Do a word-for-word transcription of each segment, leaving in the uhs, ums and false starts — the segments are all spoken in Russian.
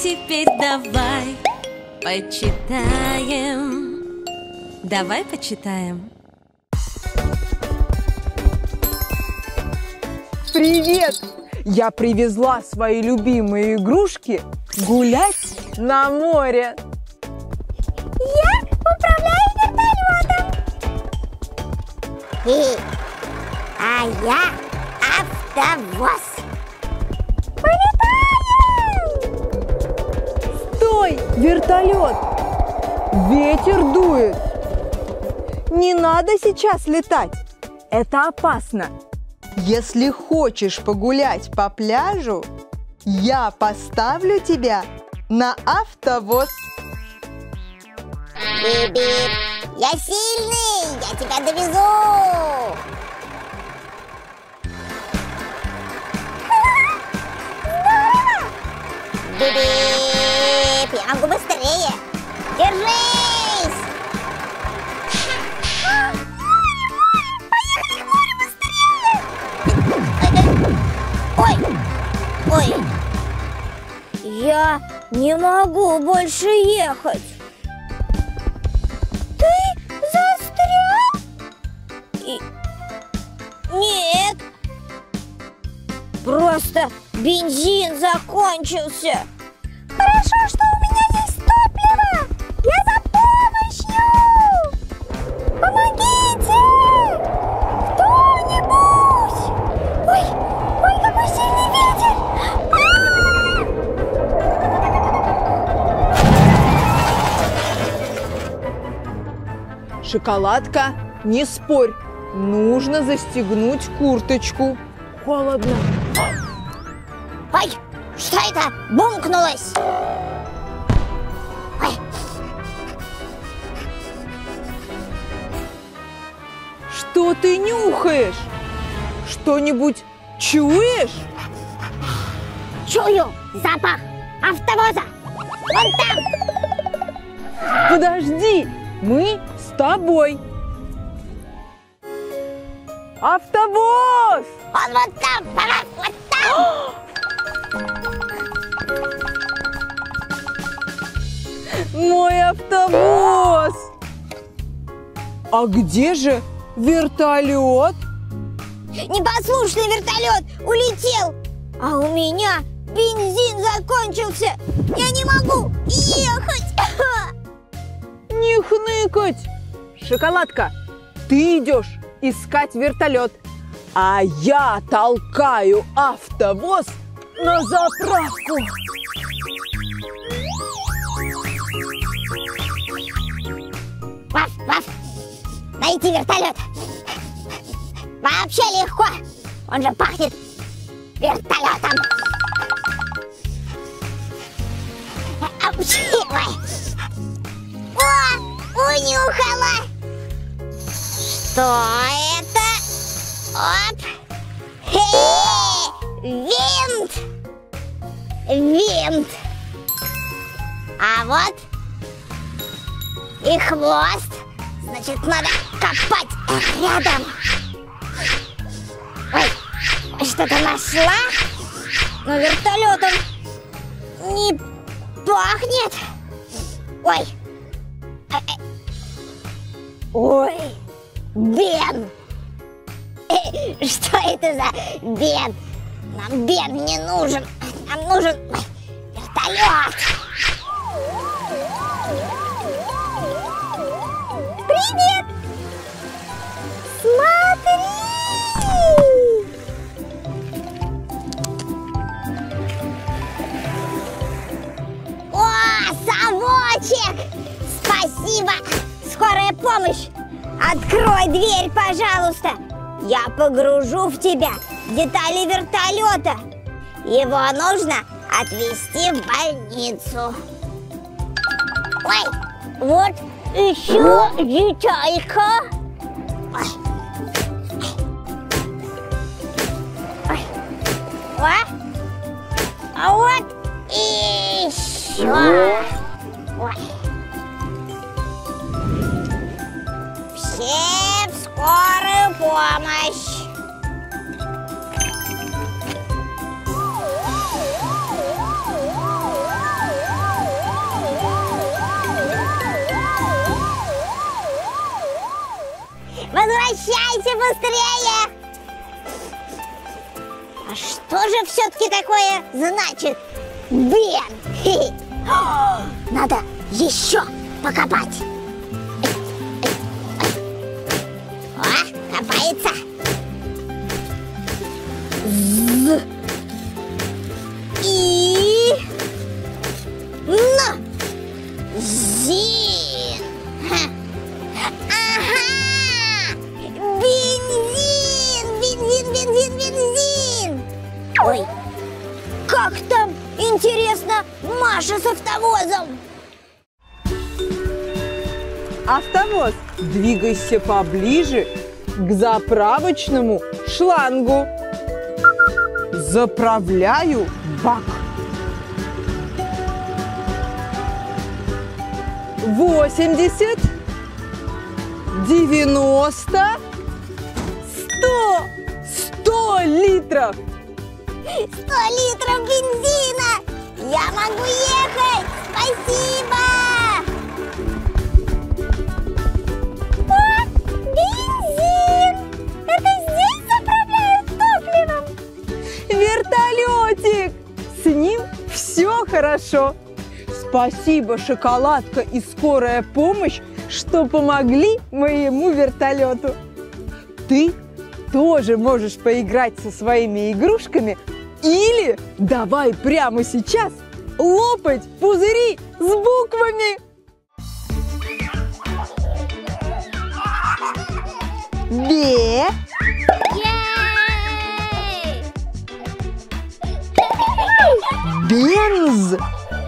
теперь давай почитаем. Давай почитаем. Привет! Я привезла свои любимые игрушки гулять на море. Я управляю вертолетом. И, а я автовоз. Полетаем! Стой, вертолет! Ветер дует. Не надо сейчас летать. Это опасно. Если хочешь погулять по пляжу, я поставлю тебя на автовоз. Бип-бип, я сильный, я тебя довезу. Здорово! Бип-бип, я могу быстрее. Держись! Ой, ой, я не могу больше ехать. Ты застрял? И... Нет, просто бензин закончился. Хорошо, что у меня есть топливо. Я за помощью. Помогите! Кто-нибудь! Ой, ой, какой сильный ветер! Шоколадка, не спорь. Нужно застегнуть курточку. Холодно. Ой, что это? Бумкнулось! Ой. Что ты нюхаешь? Что-нибудь чуешь? Чую запах автовоза! Вон там! Подожди, мы с тобой. Автовоз! Он вот там! Ага, вот там! Мой автовоз! А где же вертолет? Непослушный вертолет улетел! А у меня бензин закончился! Я не могу ехать! Не хныкать! Шоколадка, ты идешь искать вертолет, а я толкаю автовоз на заправку. Ваф, ваф! Найти вертолет! Вообще легко! Он же пахнет вертолетом! Апчхи, ой. О, унюхала! Что это? Оп! Хе-хе! Винт! Винт! А вот и хвост. Значит, надо копать рядом. Ой, что-то нашла, но вертолетом не пахнет. Ой. Ой, Бен. Что это за Бен? Нам Бен не нужен. Нам нужен вертолет. Привет! Смотри! О, совочек! Спасибо! Скорая помощь! Открой дверь, пожалуйста! Я погружу в тебя детали вертолета. Его нужно отвезти в больницу. Ой, вот еще деталька. Ой. Ой. Ой. А вот еще. Ой. Все в скорую помощь. Возвращайся быстрее! А что же все-таки такое значит Бен? Надо еще покопать. О, копается. З. И. На. Зин. Ха. Ага. Бензин. Бензин, бензин, бензин. Ой, как там, интересно, Маша с автовозом? Автовоз, двигайся поближе к заправочному шлангу. Заправляю бак. восемьдесят, девяносто, сто, сто литров. Сто литров бензина! Я могу ехать! Спасибо! О, бензин! Это здесь заправляют топливом? Вертолетик! С ним все хорошо. Спасибо, шоколадка и скорая помощь, что помогли моему вертолету. Ты тоже можешь поиграть со своими игрушками или давай прямо сейчас лопать пузыри с буквами. Бе. Бенз.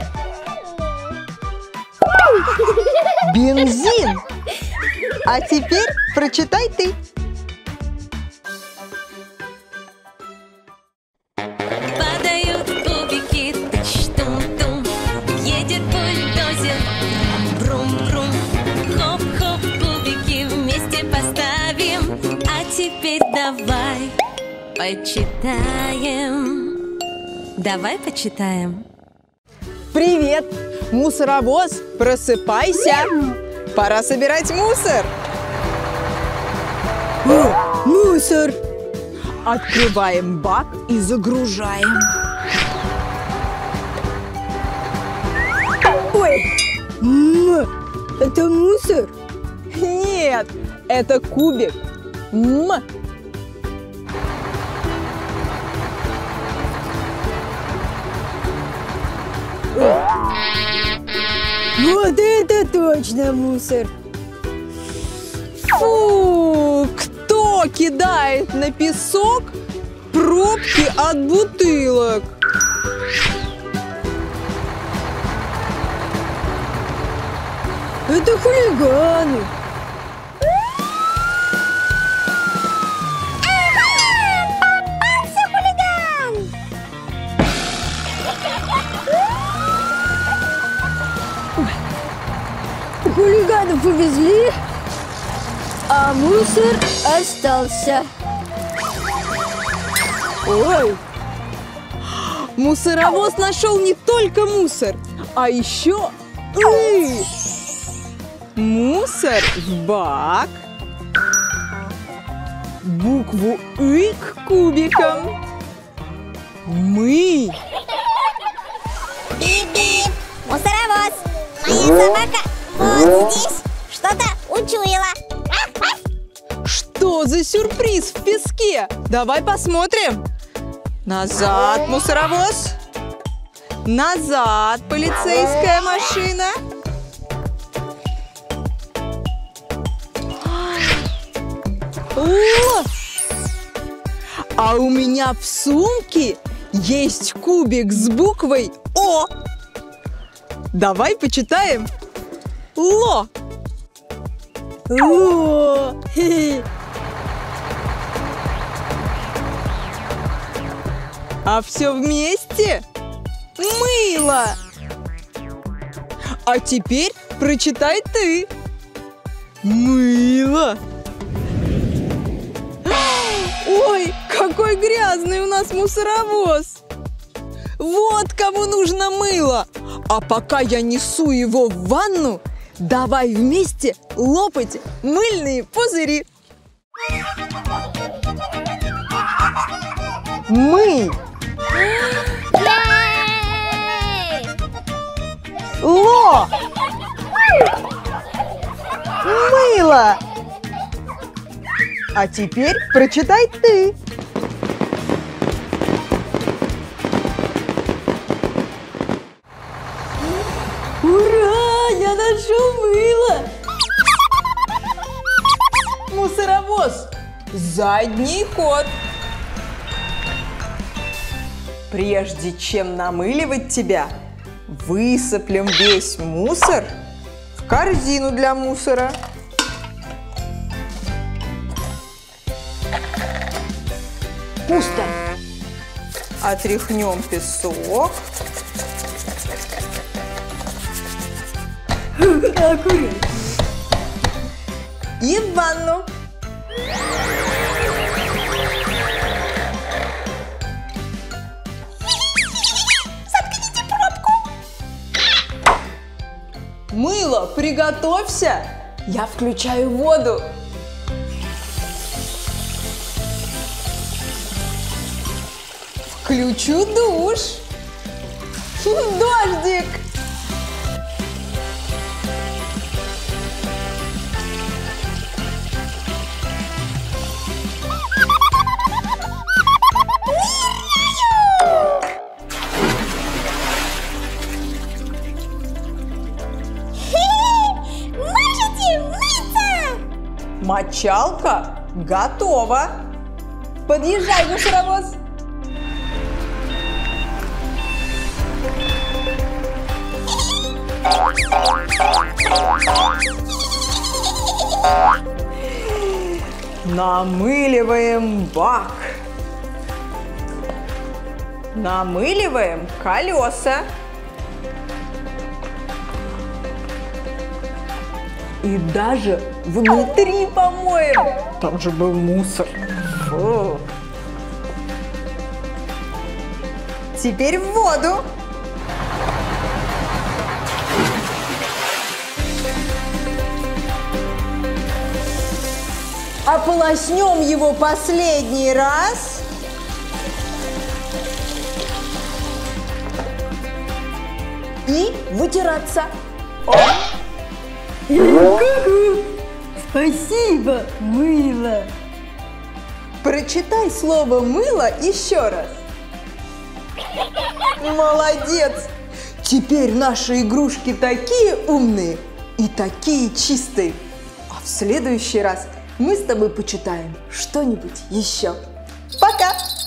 Бензин. А теперь прочитай ты. Падают кубики, тыч-тум-тум. Едет бульдозер, брум-брум. Хоп-хоп, кубики вместе поставим. А теперь давай почитаем. Давай почитаем. Привет, мусоровоз, просыпайся. Пора собирать мусор. О, мусор. Открываем бак и загружаем. Ой, м, это мусор? Нет, это кубик. М. Вот это точно мусор! Фу! Кто кидает на песок пробки от бутылок? Это хулиганы! Попался хулиган! Хулиганов увезли, а мусор остался. Ой! Мусоровоз нашел не только мусор, а еще и мусор в бак, букву «И» к кубикам. Мы. Бип-бип! Мусоровоз! Моя собака вот здесь что-то учуяла. Что за сюрприз в песке? Давай посмотрим. Назад, мусоровоз. Назад, полицейская машина. О! А у меня в сумке есть кубик с буквой О. Давай почитаем. Ло. О, хе-хе. А все вместе мыло. А теперь прочитай ты. Мыло. Ой, какой грязный у нас мусоровоз. Вот кому нужно мыло. А пока я несу его в ванну, давай вместе лопать мыльные пузыри. Мый. Ей! Ло. Мыло. А теперь прочитай ты. Ура! Я нашел мыло! Мусоровоз. Задний ход. Прежде чем намыливать тебя, высыплем весь мусор в корзину для мусора. Пусто. Отряхнем песок. Аккуратно. И в ванну. Заткните пробку. Мыло, приготовься. Я включаю воду. Включу душ. Дождик. Можете мыться? Мочалка готова. Подъезжай, мусоровоз. Намыливаем бак. Намыливаем колеса. И даже внутри помоем. Там же был мусор. Фу. Теперь в воду. Ополоснем его последний раз. И вытираться. О! Спасибо, мыло. Прочитай слово «мыло» еще раз. Молодец! Теперь наши игрушки такие умные и такие чистые. А в следующий раз мы с тобой почитаем что-нибудь еще. Пока!